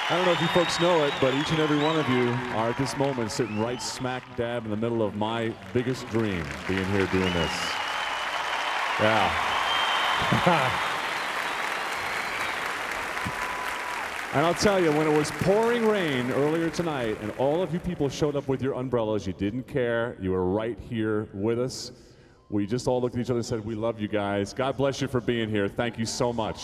I don't know if you folks know it, but each and every one of you are at this moment sitting right smack dab in the middle of my biggest dream, being here doing this. Yeah. And I'll tell you, when it was pouring rain earlier tonight and all of you people showed up with your umbrellas, you didn't care, you were right here with us. We just all looked at each other and said, we love you guys. God bless you for being here. Thank you so much.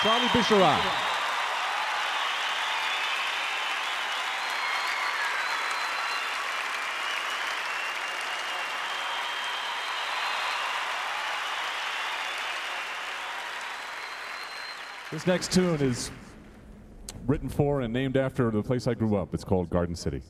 Charlie Bisharat. This next tune is written for and named after the place I grew up. It's called Garden City.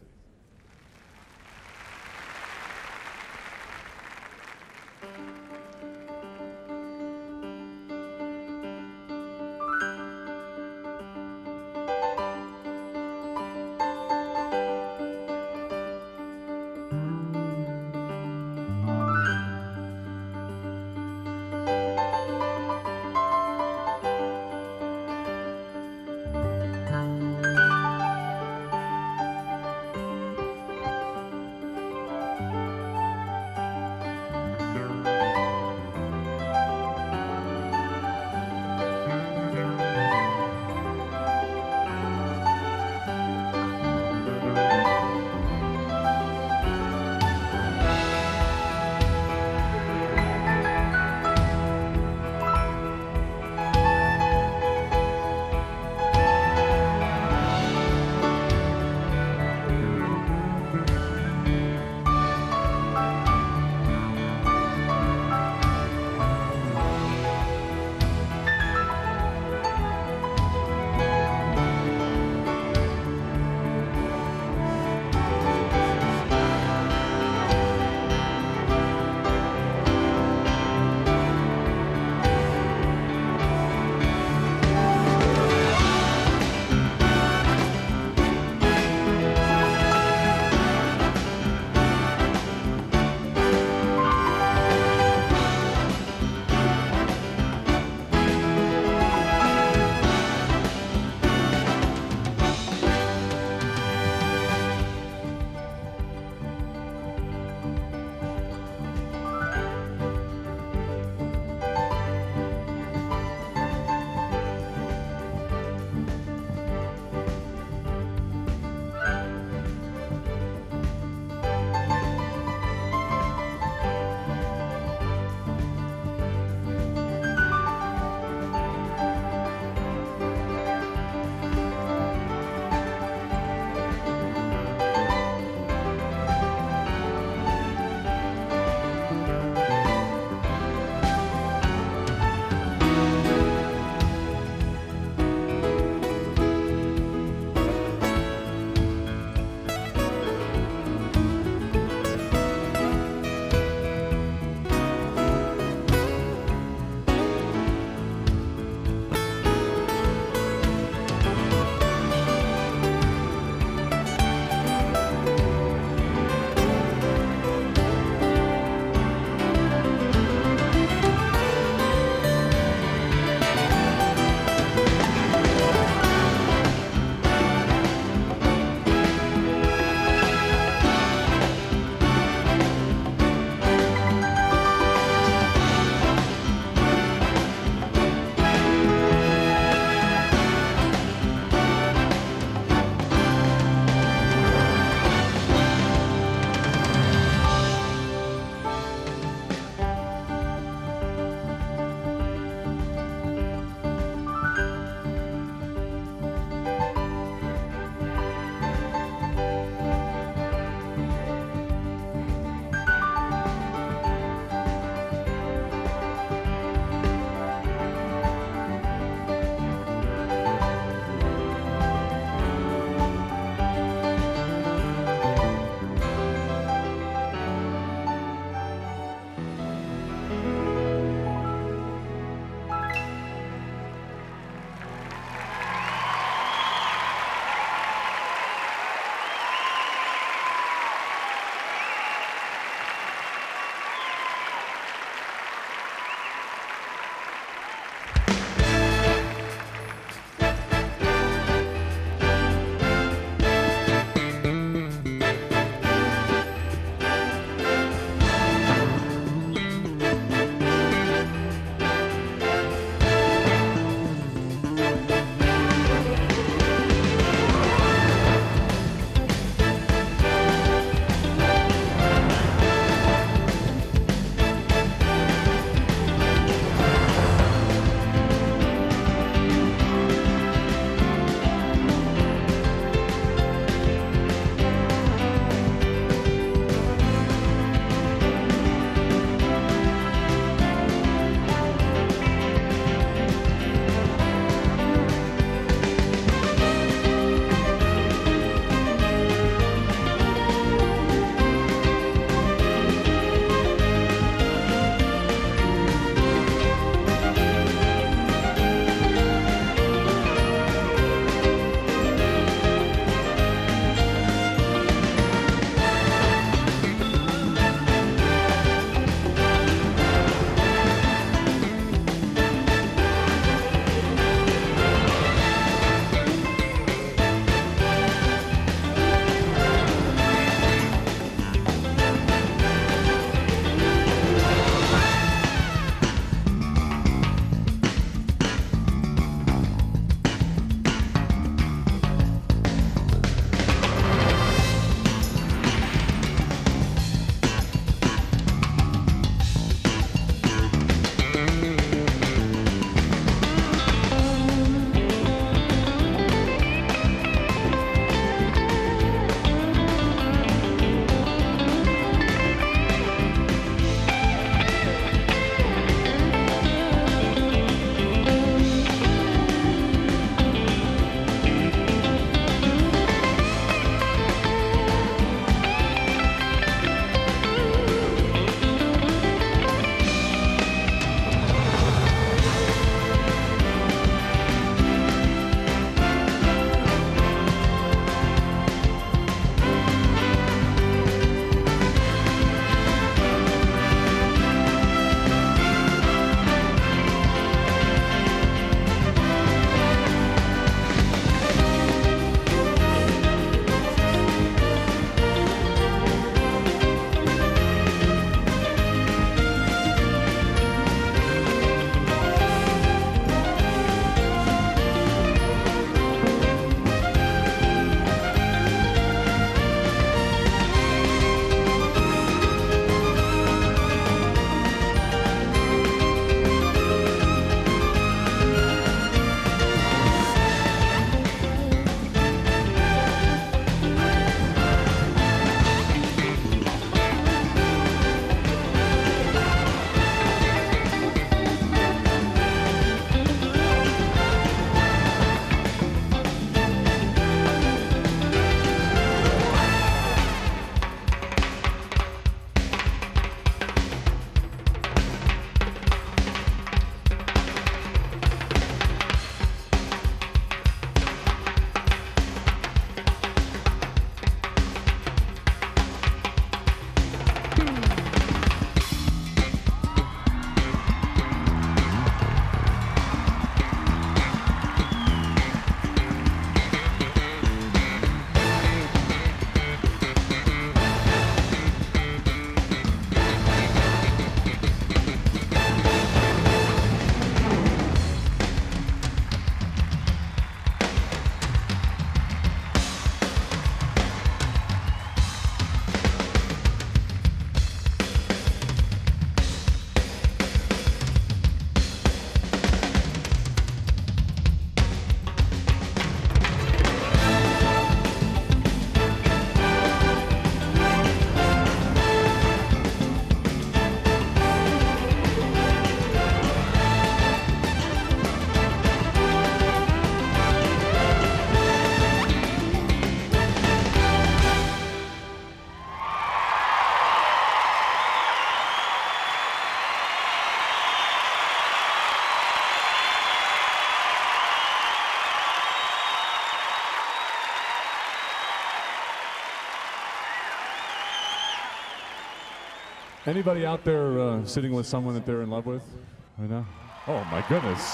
Anybody out there sitting with someone that they're in love with right now? Oh my goodness.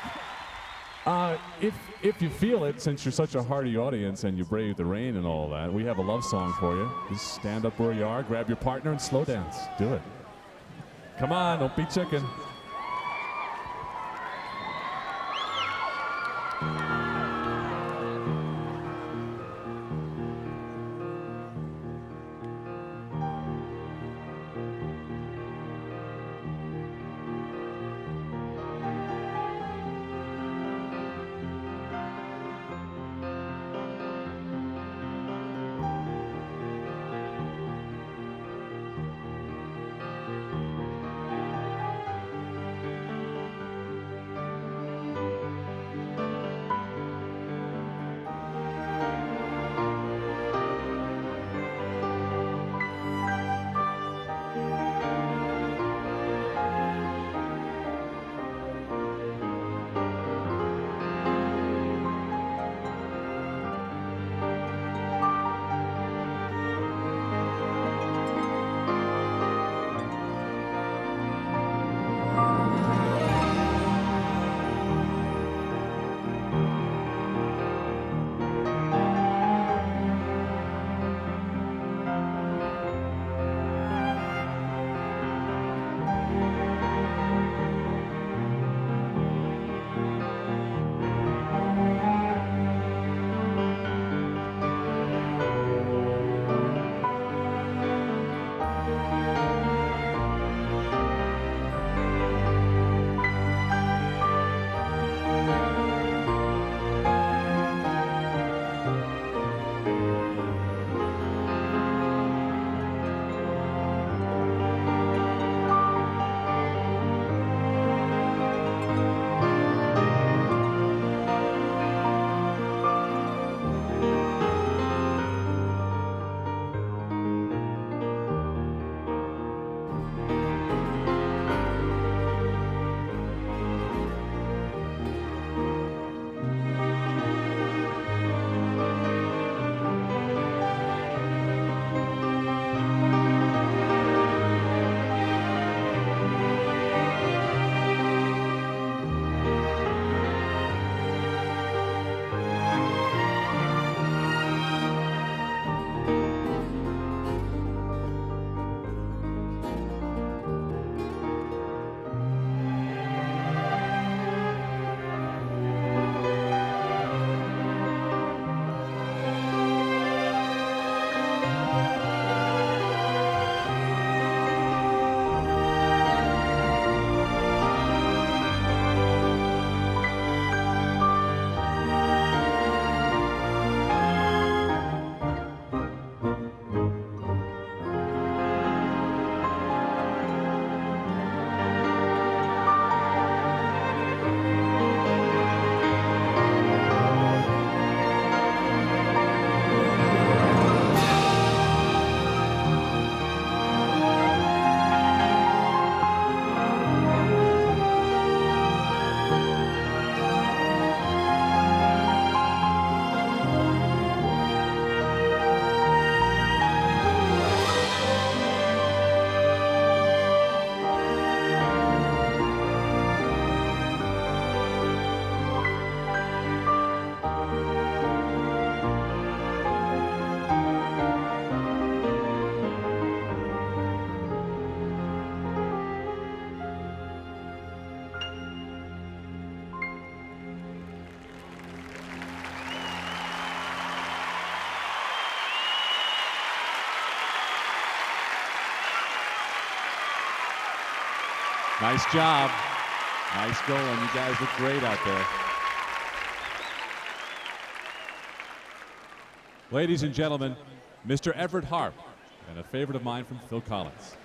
If you feel it, since you're such a hearty audience and you brave the rain and all that, we have a love song for you. Just stand up where you are, grab your partner, and slow dance. Do it. Come on, don't be chicken. Nice job. Nice going. You guys look great out there. Ladies and gentlemen, Mr. Everett Harp, and a favorite of mine from Phil Collins.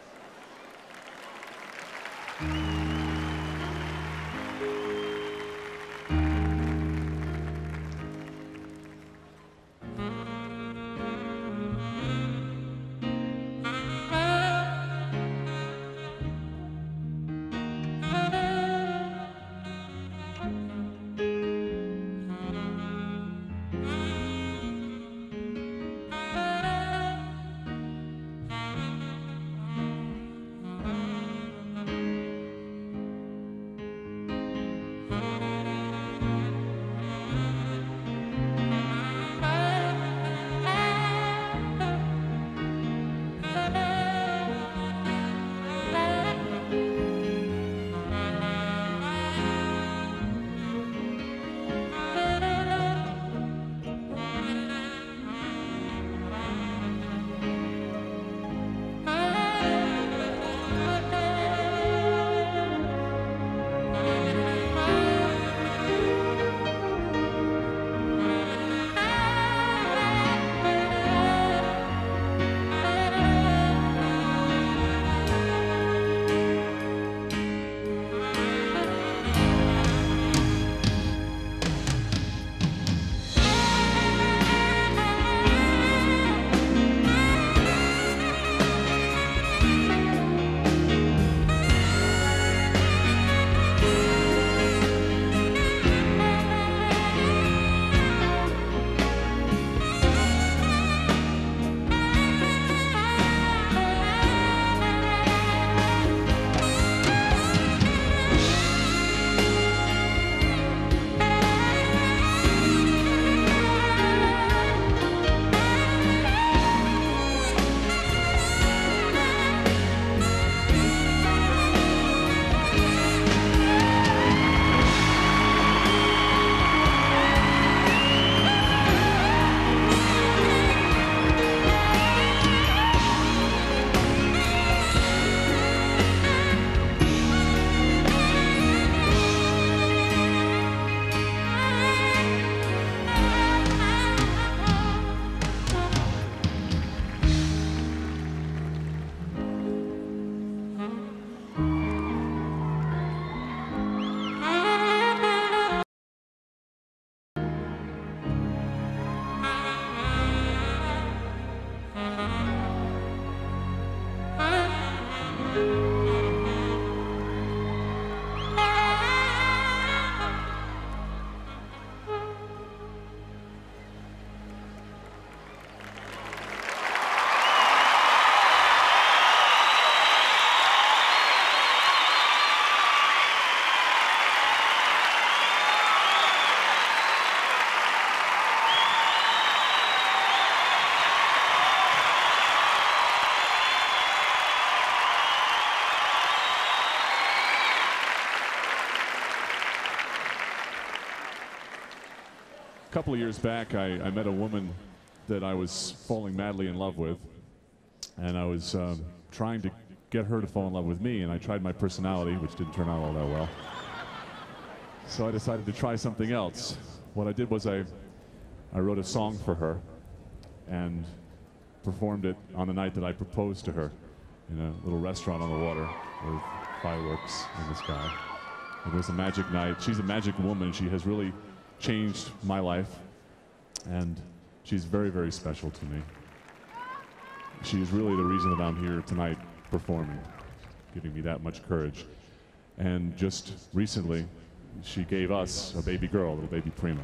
A couple of years back, I met a woman that I was falling madly in love with, and I was trying to get her to fall in love with me, and I tried my personality, which didn't turn out all that well. So I decided to try something else. What I did was I wrote a song for her and performed it on the night that I proposed to her in a little restaurant on the water with fireworks in the sky. It was a magic night. She's a magic woman. She has really changed my life, and she's very, very special to me. She is really the reason that I'm here tonight performing, giving me that much courage. And just recently, she gave us a baby girl, a little baby Prima.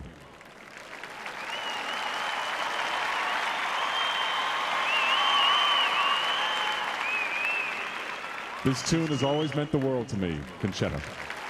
This tune has always meant the world to me, Conchetta.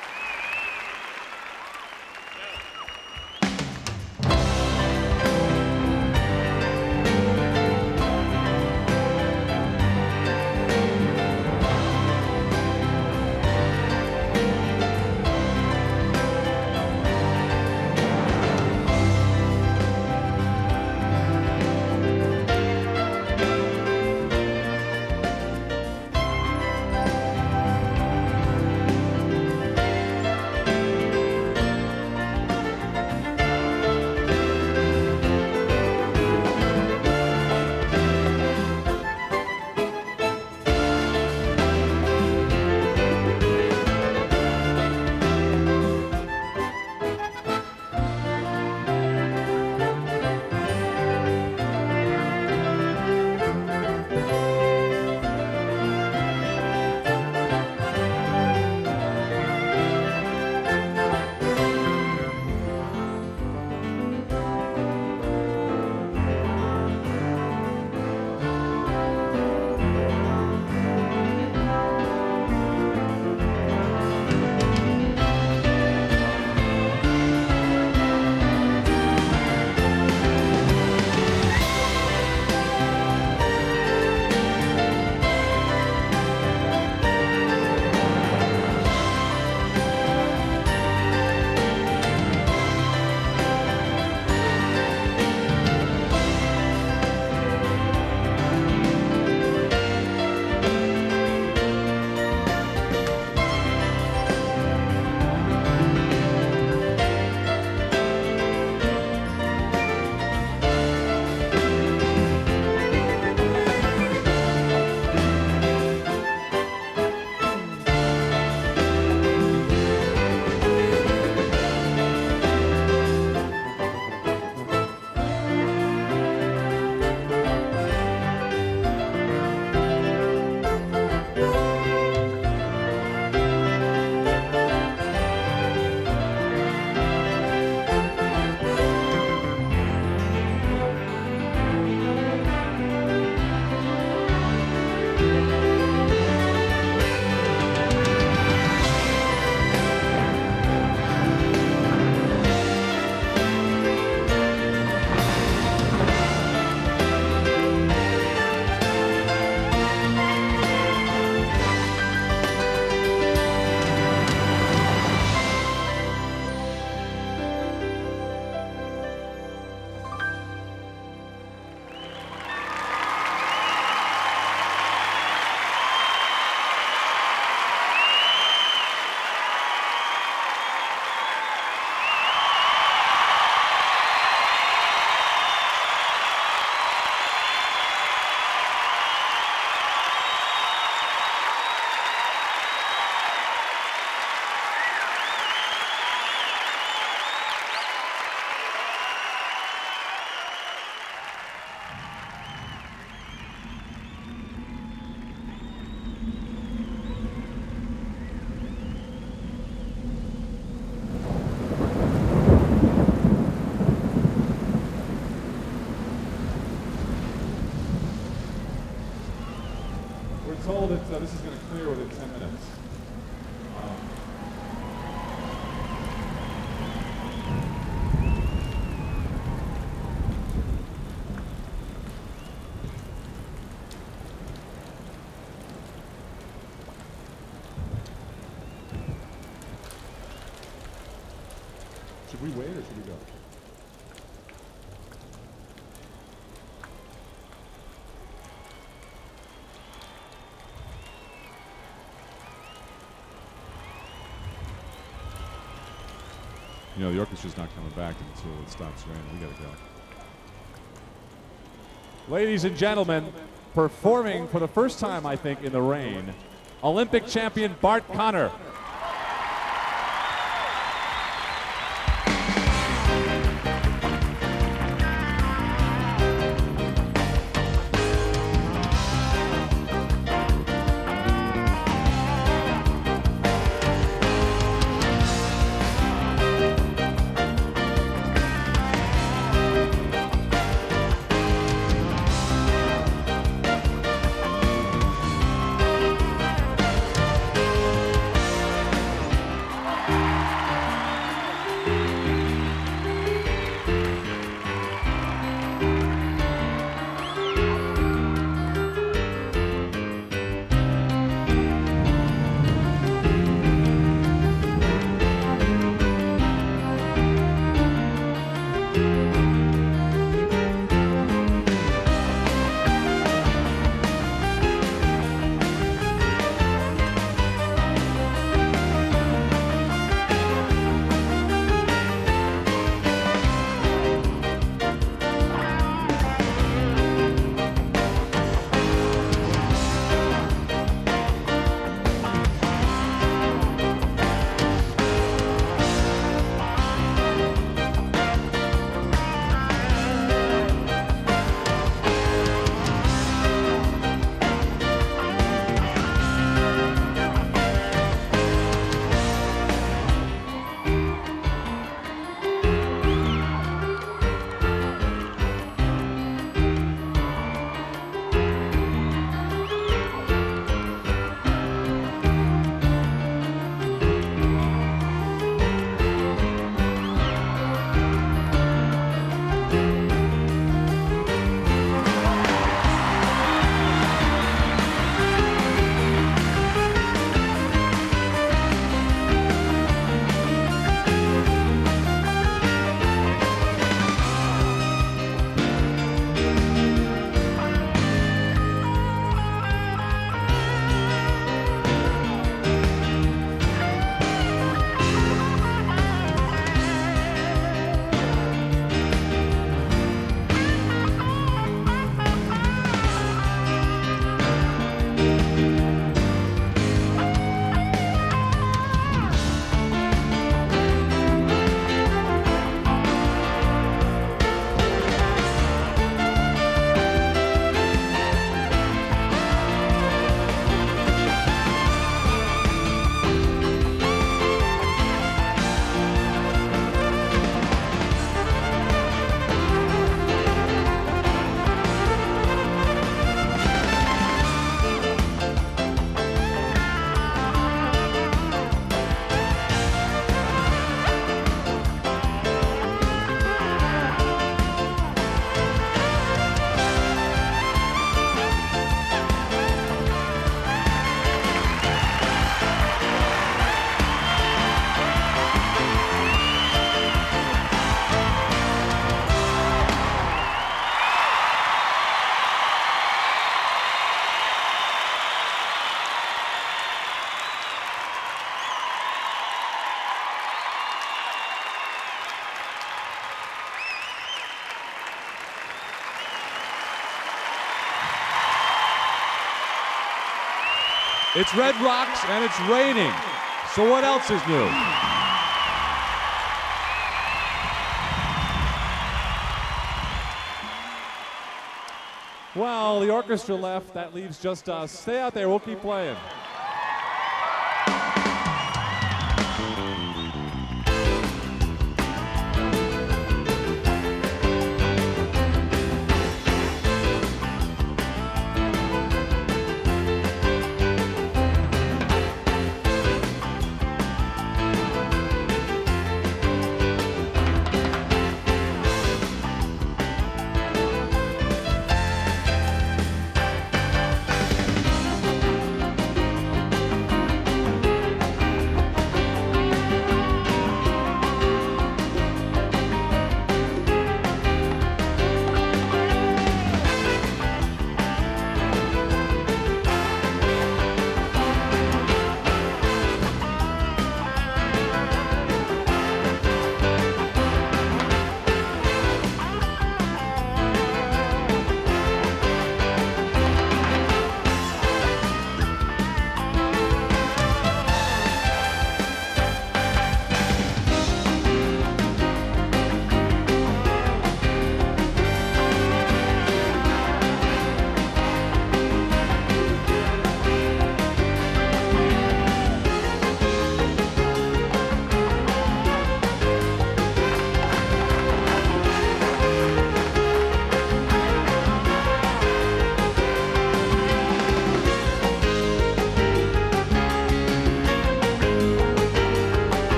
told that this is going to clear within 10 minutes. Should we wait or should we go? You know, the orchestra's not coming back until it stops raining. We gotta go. Ladies and gentlemen, performing for the first time, I think, in the rain, Olympic champion Bart Conner. It's Red Rocks and it's raining. So what else is new? Well, the orchestra left. That leaves just us. Stay out there. We'll keep playing.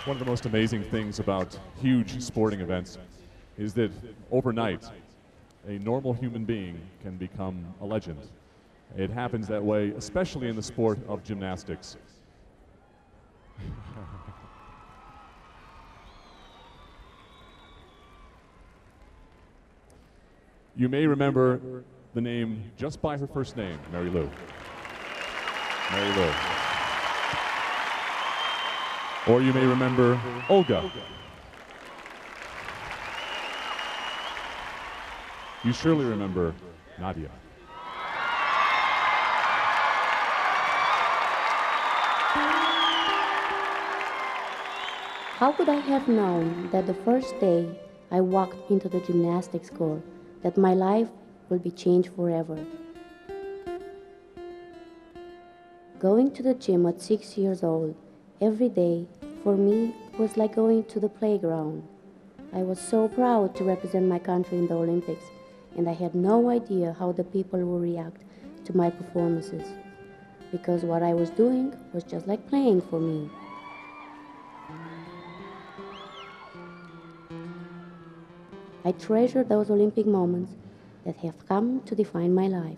One of the most amazing things about huge sporting events is that overnight, a normal human being can become a legend. It happens that way, especially in the sport of gymnastics. You may remember the name just by her first name, Mary Lou. Mary Lou. Or you may remember Olga. You surely remember Nadia. How could I have known that the first day I walked into the gymnastics school, that my life will be changed forever? Going to the gym at 6 years old, every day, for me, was like going to the playground. I was so proud to represent my country in the Olympics, and I had no idea how the people would react to my performances, because what I was doing was just like playing for me. I treasure those Olympic moments that have come to define my life.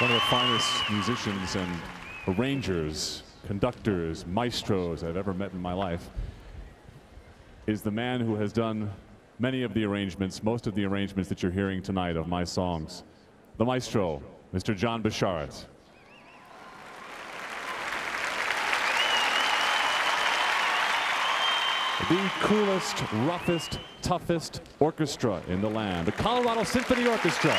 One of the finest musicians and arrangers, conductors, maestros I've ever met in my life is the man who has done many of the arrangements, most of the arrangements that you're hearing tonight of my songs. The maestro, Mr. John Bisharat. The coolest, roughest, toughest orchestra in the land, the Colorado Symphony Orchestra.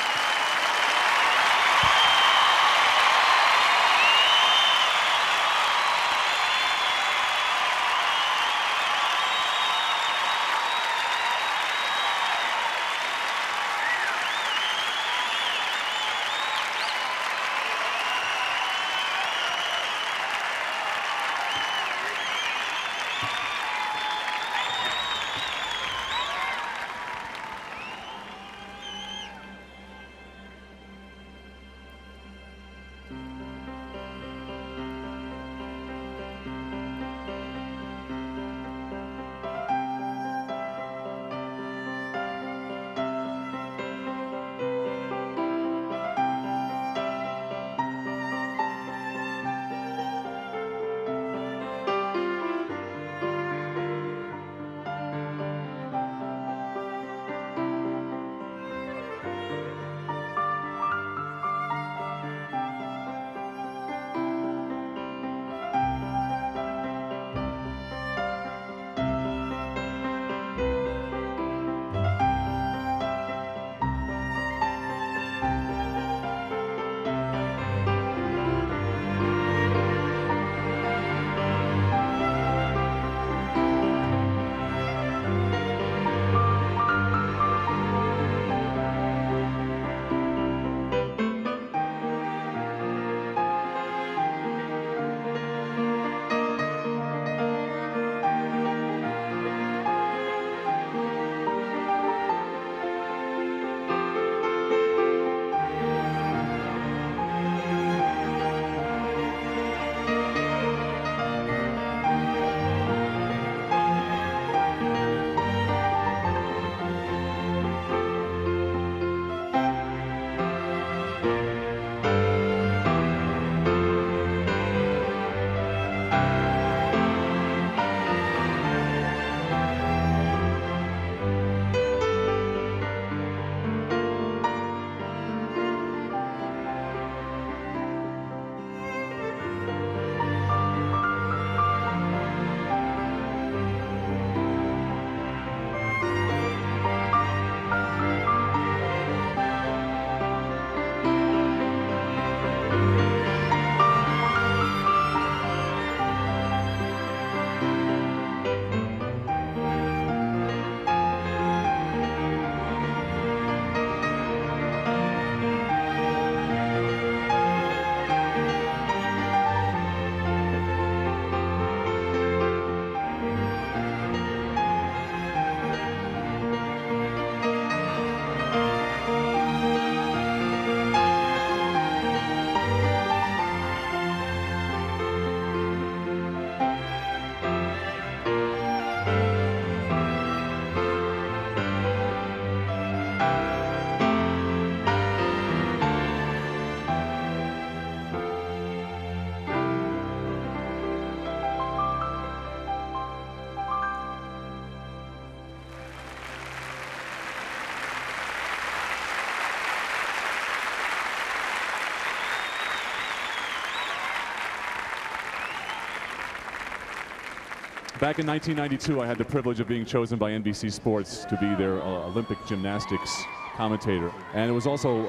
Back in 1992, I had the privilege of being chosen by NBC Sports to be their Olympic gymnastics commentator. And it was also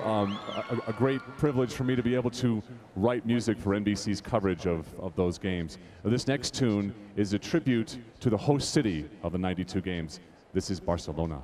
a great privilege for me to be able to write music for NBC's coverage of those games. This next tune is a tribute to the host city of the 92 games. This is Barcelona.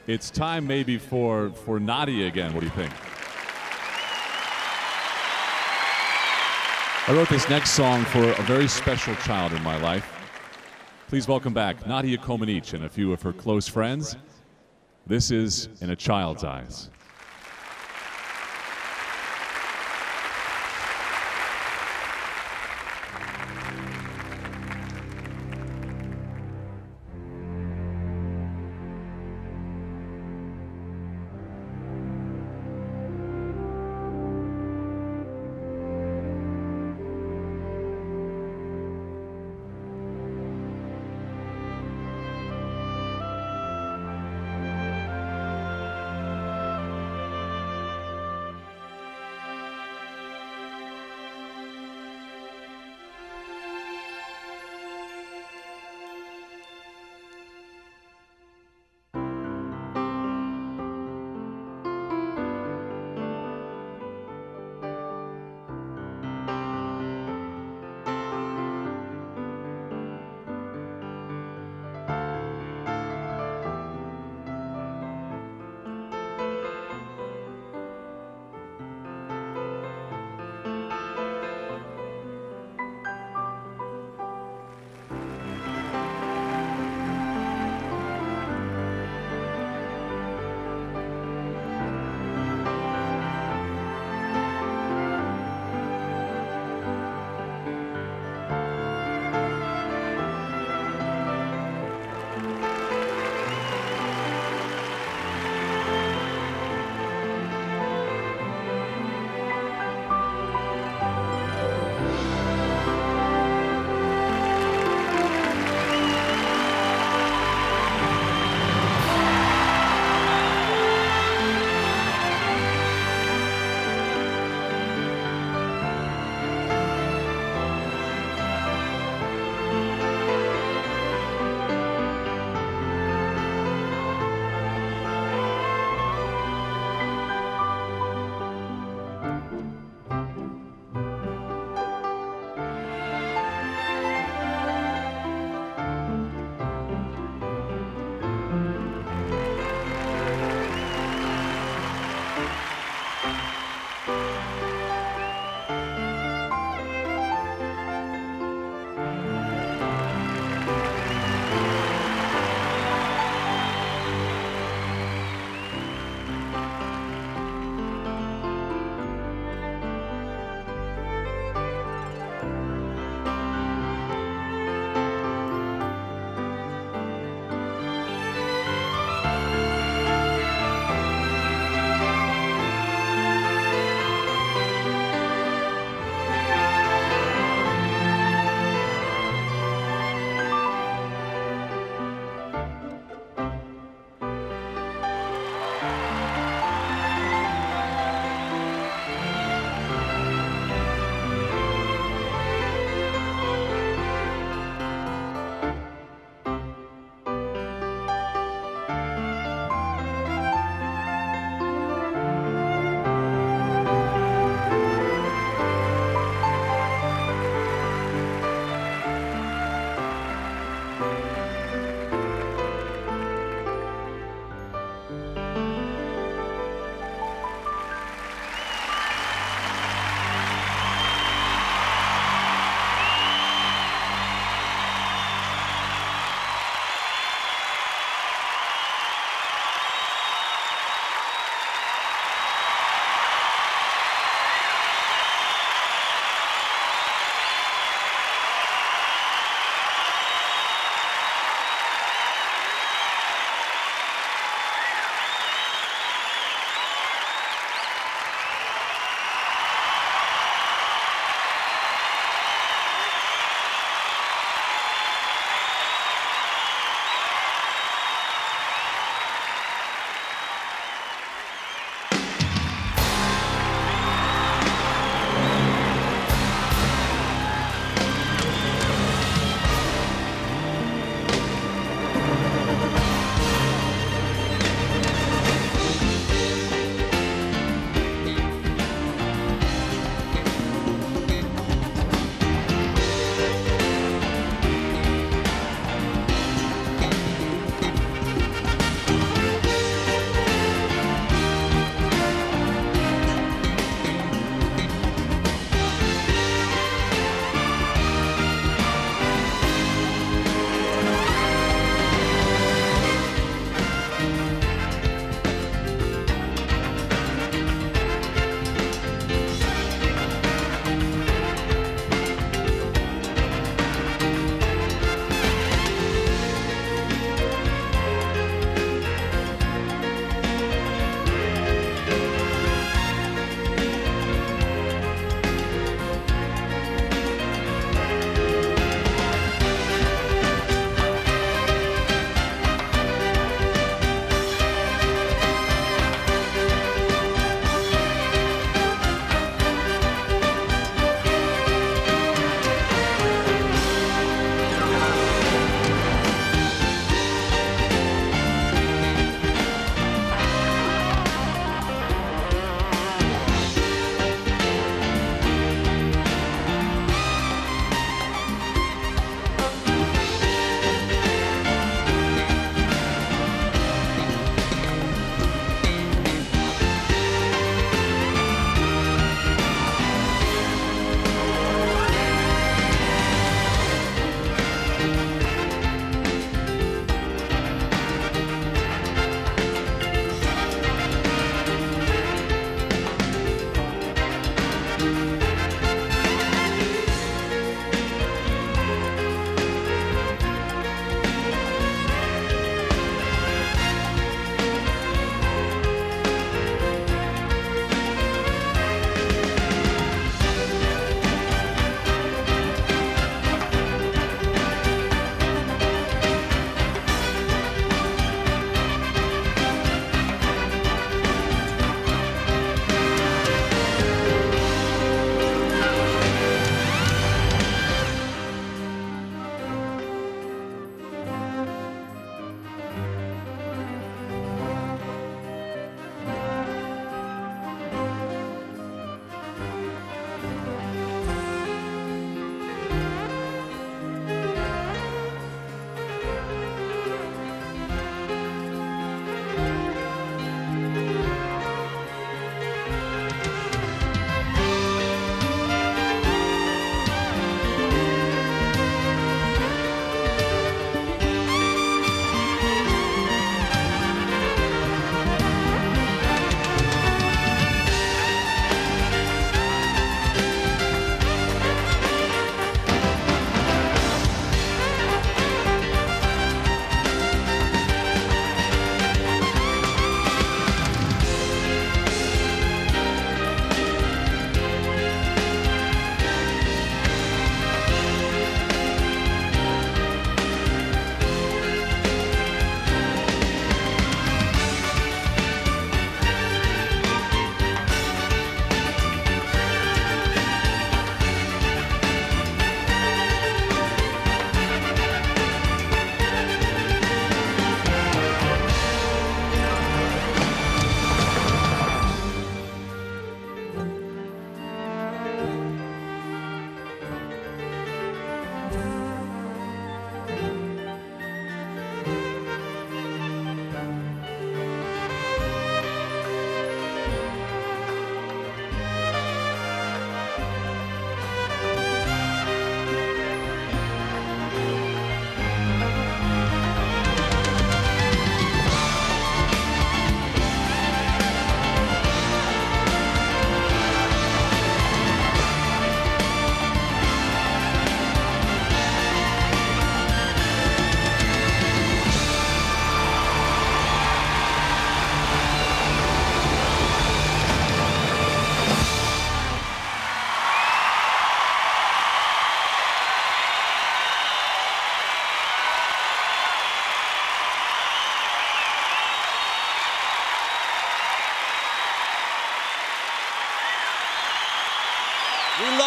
It's time maybe for Nadia again. What do you think? I wrote this next song for a very special child in my life. Please welcome back Nadia Comaneci and a few of her close friends. This is In a Child's Eyes.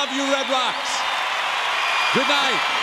love you, Red Rocks. Good night.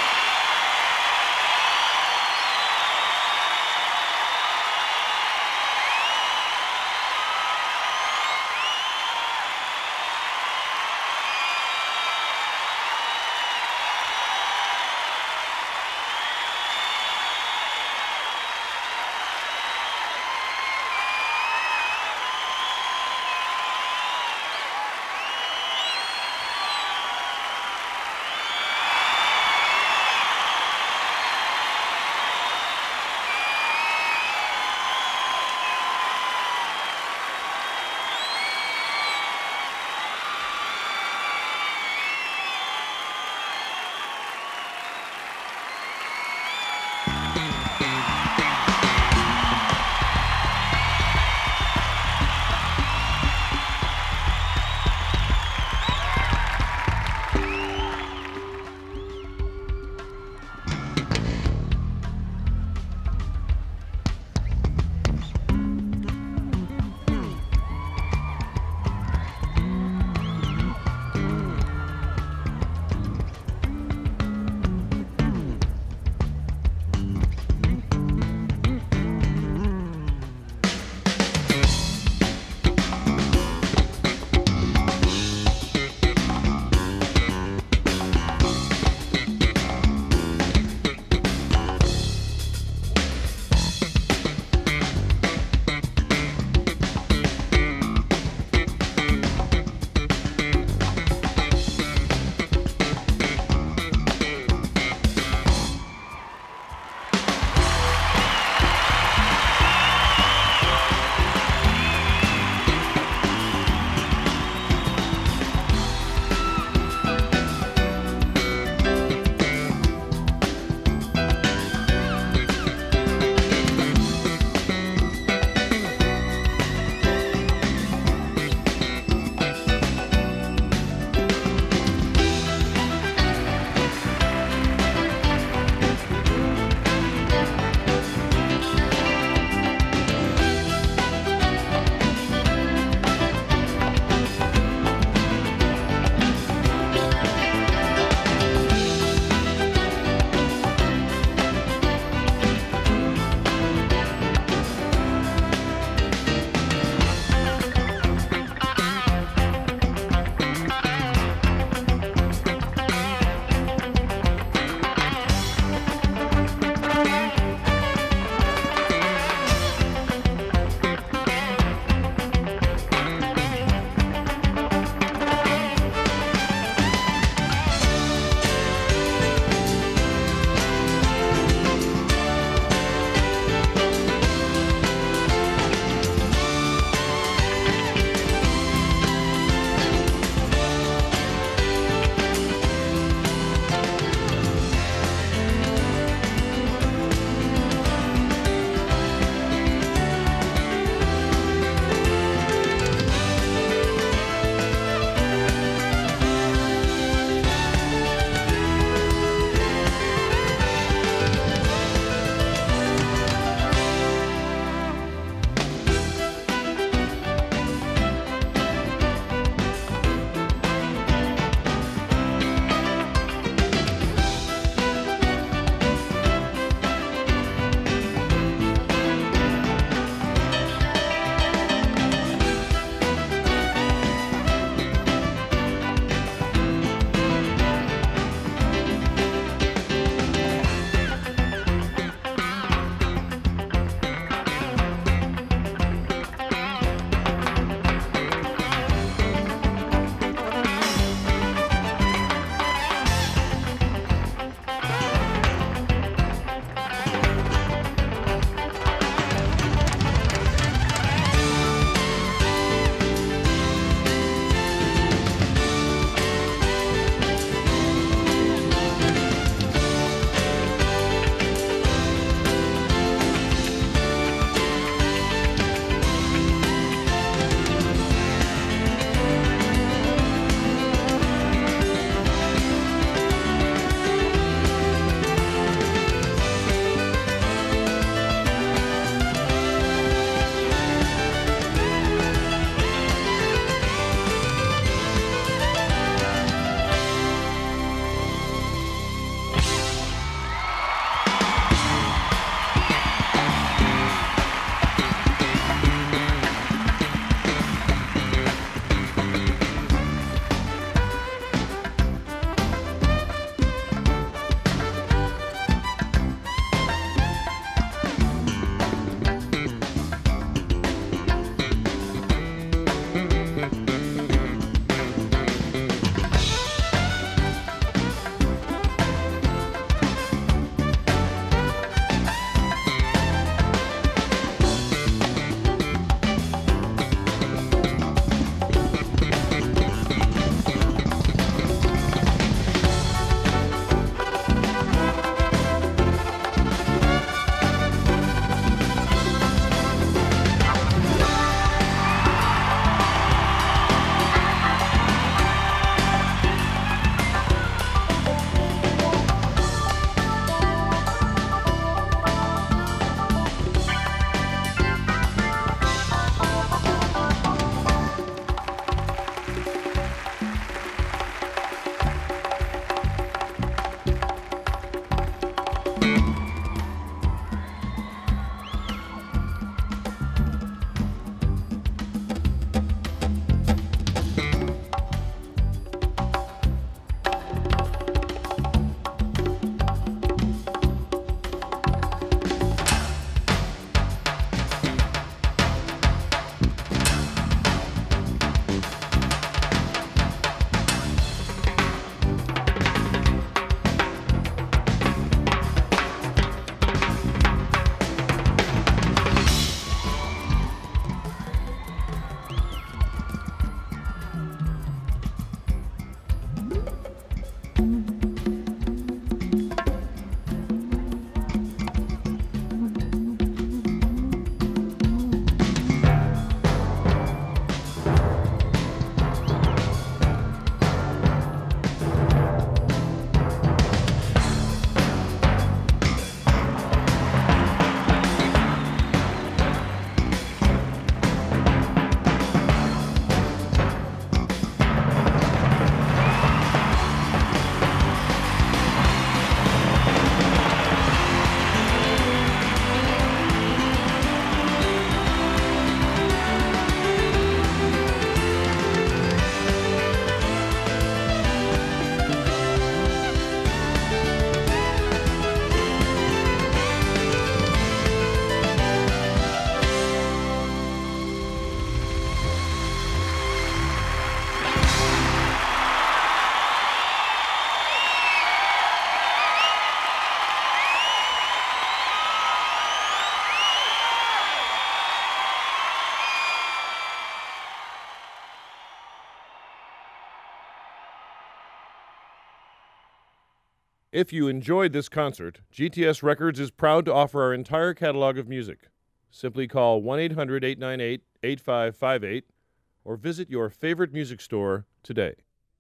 If you enjoyed this concert, GTS Records is proud to offer our entire catalog of music. Simply call 1-800-898-8558 or visit your favorite music store today.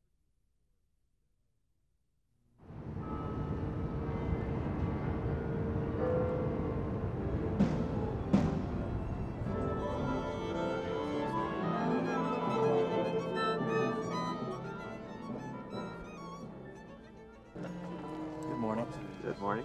Good morning. Good morning.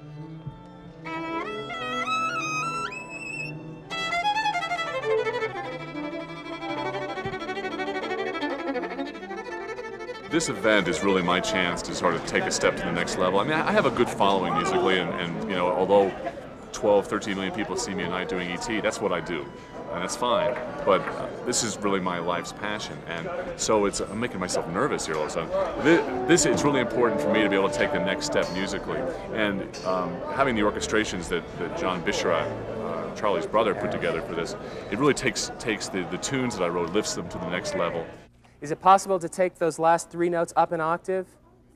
This event is really my chance to sort of take a step to the next level. I mean, I have a good following musically, and you know, although 12, 13 million people see me a night doing ET, that's what I do, and that's fine. But this is really my life's passion, and so I'm making myself nervous here all of a sudden. It's really important for me to be able to take the next step musically, and having the orchestrations that John Bisharat, Charlie's brother, put together for this, it really takes the tunes that I wrote, lifts them to the next level. Is it possible to take those last 3 notes up an octave?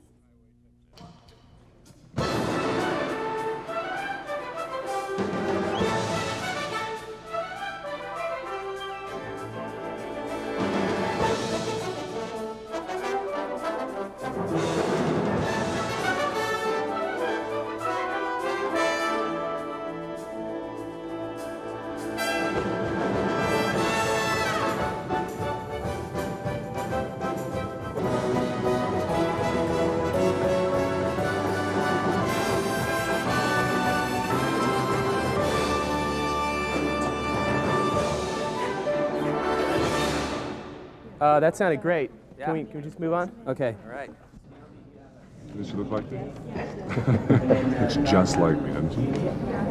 That sounded great. Yeah. Can we just move on? Okay. All right. Does she look like me? It's just like me, doesn't she?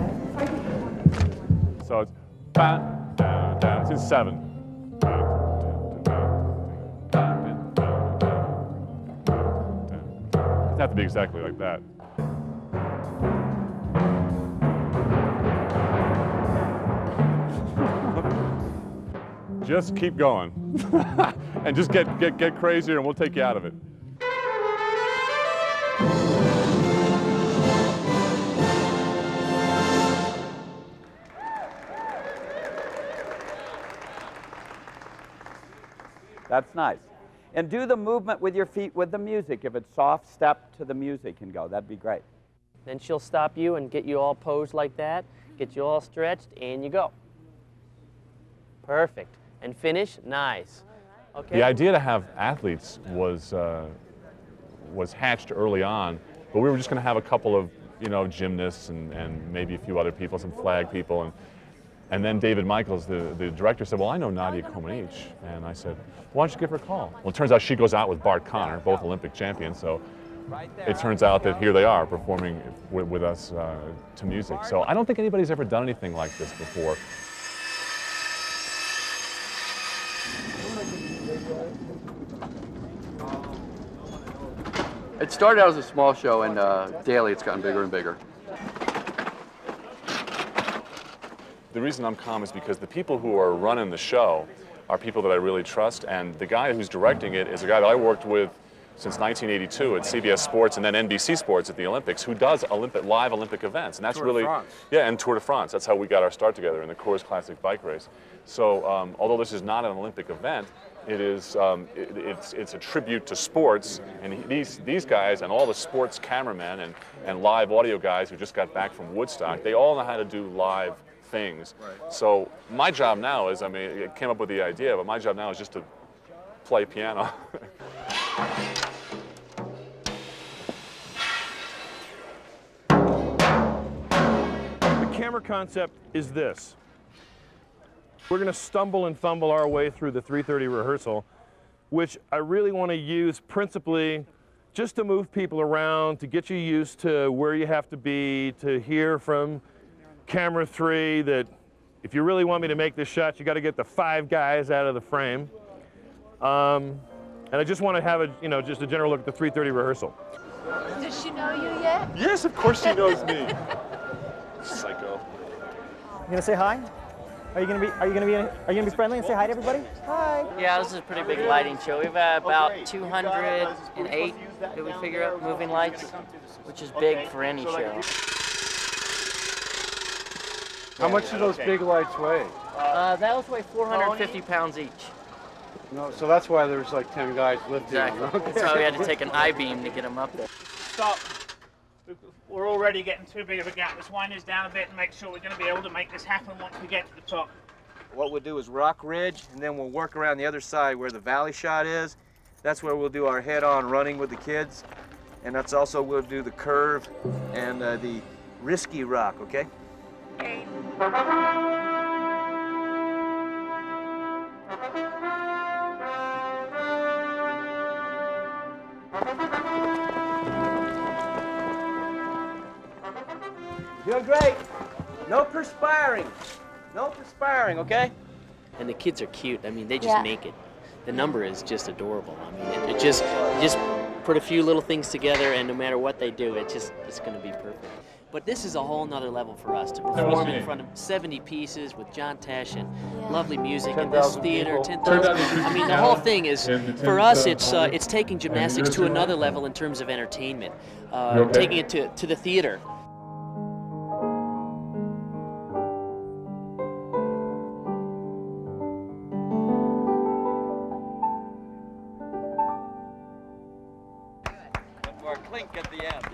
So it's ba, da, da. It's in 7. It doesn't have to be exactly like that. Just keep going, and just get crazier, and we'll take you out of it. That's nice. And do the movement with your feet with the music. If it's soft, step to the music and go. That'd be great. Then she'll stop you and get you all posed like that, get you all stretched, and you go. Perfect. And finish, nice. Okay. The idea to have athletes was hatched early on, but we were just going to have a couple of, you know, gymnasts and maybe a few other people, some flag people, and then David Michaels, the director, said, well, I know Nadia Comaneci, and I said, why don't you give her a call? Well, it turns out she goes out with Bart Connor, both Olympic champions, so it turns out that here they are performing with us to music. So I don't think anybody's ever done anything like this before. It started out as a small show, and daily it's gotten bigger and bigger. The reason I'm calm is because the people who are running the show are people that I really trust, and the guy who's directing it is a guy that I worked with since 1982 at CBS Sports and then NBC Sports at the Olympics, who does live Olympic events, and that's really, yeah, and Tour de France. That's how we got our start together in the Coors Classic bike race. So although this is not an Olympic event, it is it's a tribute to sports, and these guys and all the sports cameramen and live audio guys who just got back from Woodstock, they all know how to do live things. Right. So my job now is, I mean, I came up with the idea, but my job now is just to play piano. The camera concept is this. We're going to stumble and fumble our way through the 3:30 rehearsal, which I really want to use principally just to move people around, to get you used to where you have to be, to hear from camera 3 that if you really want me to make this shot, you got to get the 5 guys out of the frame. And I just want to have a, you know, just a general look at the 3:30 rehearsal. Does she know you yet? Yes, of course she knows me. Psycho. You gonna say hi? Are you gonna be friendly and say hi to everybody? Hi. Yeah, this is a pretty big lighting show. We've had about 208 that we figure out moving lights, which is big for any show. How much do those big lights weigh? Those weigh 450 pounds each. No, so that's why there's like 10 guys lifting. Exactly. Okay. That's why we had to take an I-beam to get them up there. Stop. We're already getting too big of a gap. Let's wind this down a bit and make sure we're going to be able to make this happen once we get to the top. What we'll do is rock ridge, and then we'll work around the other side where the valley shot is. That's where we'll do our head-on running with the kids. And that's also we'll do the curve and the risky rock, okay? Doing great. No perspiring. No perspiring, okay? And the kids are cute. I mean, they just make it. The number is just adorable. I mean, it just put a few little things together, and no matter what they do, it's going to be perfect. But this is a whole nother level for us to perform in front of 70 pieces with John Tesh and lovely music in this theater. 10,000. I mean, the whole thing is, for us, it's taking gymnastics to another level in terms of entertainment, taking it to the theater. Clink at the end.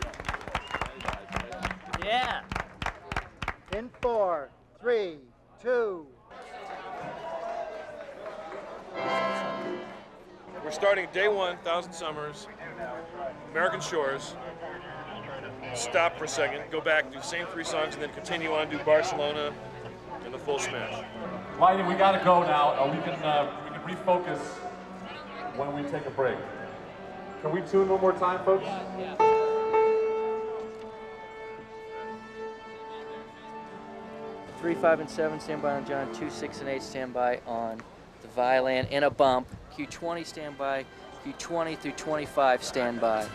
Yeah. In 4, 3, 2. We're starting day one, Thousand Summers, American Shores. Stop for a second, go back, do the same 3 songs, and then continue on, do Barcelona and the full smash. Lighting, we gotta go now. We can refocus when we take a break. Can we tune one more time, folks? Yeah. 3, 5, and 7 stand by on John. 2, 6, and 8 stand by on the violin and a bump. Q20 stand by. Q20 through 25 stand by.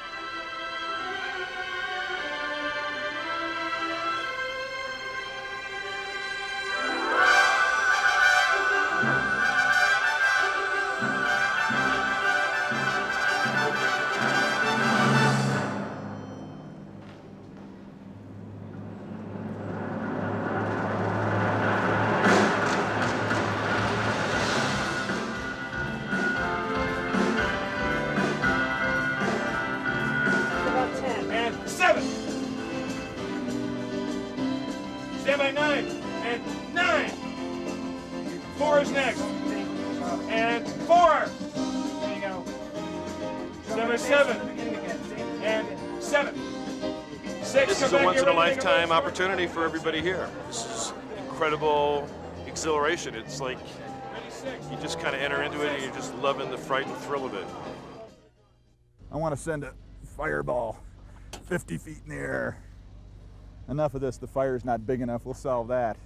Stand by 9 and 9. 4 is next. And 4. There you go. Stand by 7 and 7. 6. This is a once-in-a-lifetime opportunity for everybody here. This is incredible exhilaration. It's like you just kind of enter into it and you're just loving the fright and thrill of it. I want to send a fireball 50 feet in the air. Enough of this, the fire's not big enough, we'll solve that.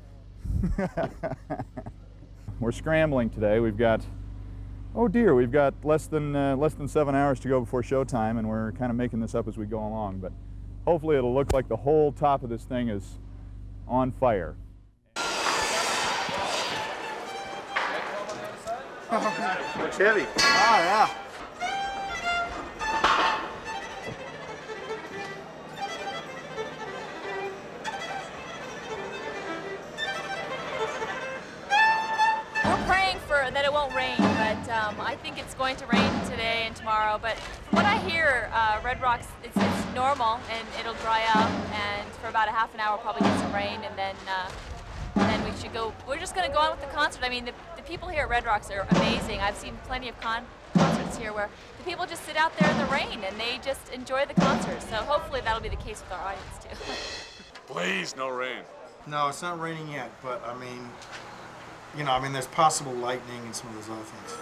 We're scrambling today. We've got, oh dear, we've got less than 7 hours to go before showtime, and we're kind of making this up as we go along, but hopefully it'll look like the whole top of this thing is on fire. Looks heavy. Oh, yeah. That it won't rain, but I think it's going to rain today and tomorrow. But from what I hear, Red Rocks, it's normal and it'll dry up, and for about a half an hour we'll probably get some rain, and then we should go. We're just going to go on with the concert. I mean, the people here at Red Rocks are amazing. I've seen plenty of concerts here where the people just sit out there in the rain and they just enjoy the concert. So hopefully that'll be the case with our audience too. Please, no rain. No, it's not raining yet, but I mean, you know, there's possible lightning and some of those other things.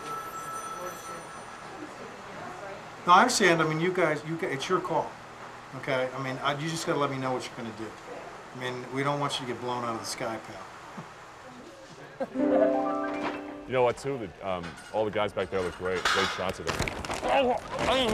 No, I understand. I mean, you guys, it's your call, okay? I mean, you just got to let me know what you're going to do. I mean, we don't want you to get blown out of the sky, pal. You know what, too? All the guys back there look great. Great shots of them.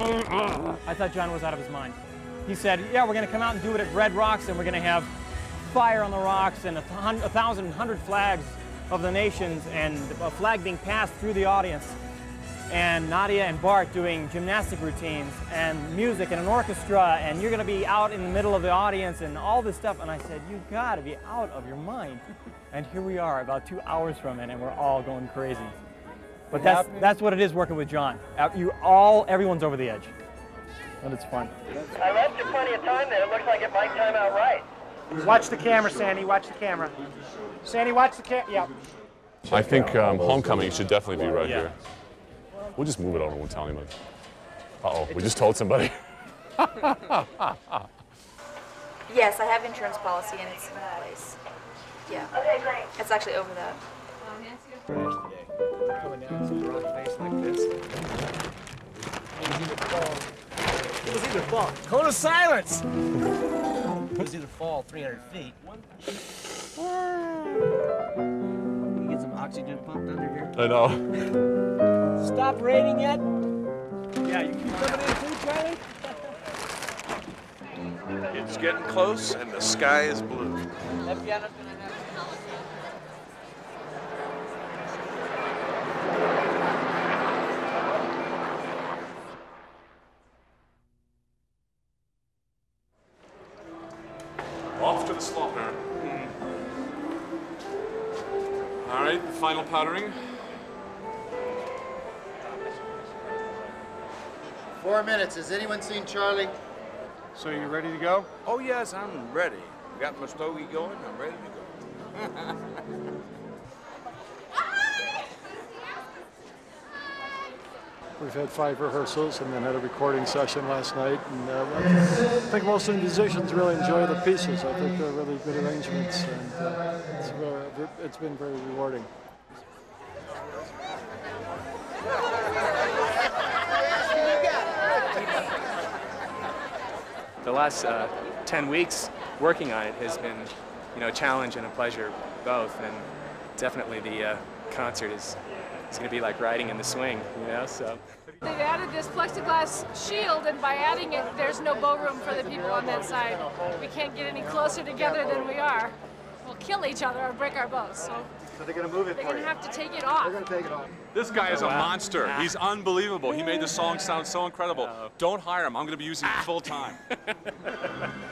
I thought John was out of his mind. He said, yeah, we're going to come out and do it at Red Rocks, and we're going to have fire on the rocks and 1,100 flags of the nations and a flag being passed through the audience. And Nadia and Bart doing gymnastic routines and music and an orchestra, and you're going to be out in the middle of the audience and all this stuff. And I said, you got to be out of your mind. And here we are about 2 hours from it, and we're all going crazy. But that's what it is working with John. Everyone's over the edge. But it's fun. I left you plenty of time there. It looks like it might time out right. Watch the camera, Sandy. Watch the camera. Sandy, watch the camera. Yeah. I think homecoming should definitely be right here. We'll just move it over and we'll tell anybody. Uh-oh, we just told somebody. Yes, I have insurance policy and it's in place. Yeah. Okay, great. It's actually over that. Coming down some rock face like this. It was either fall. Cone of silence! It was either fall 300 feet. Can you get some oxygen pumped under here? I know. Stop raining yet? Yeah, you keep coming in too, Charlie? It's getting close and the sky is blue. That piano's gonna have Off to the slaughter. All right, final powdering. 4 minutes. Has anyone seen Charlie? So you ready to go? Oh yes, I'm ready. Got my stogie going, I'm ready to go. We've had 5 rehearsals and then had a recording session last night. And I think most of the musicians really enjoy the pieces. I think they're really good arrangements, and it's been very rewarding. The last 10 weeks working on it has been, a challenge and a pleasure both, and definitely the concert is going to be like riding in the swing, so. They've added this plexiglass shield, and by adding it, there's no bow room for the people on that side. We can't get any closer together than we are. We'll kill each other or break our bows, so they're going to move it they're for going you. to have to take it off. They're going to take it off. This guy is a monster. He's unbelievable. He made the song sound so incredible. Don't hire him. I'm going to be using it full time.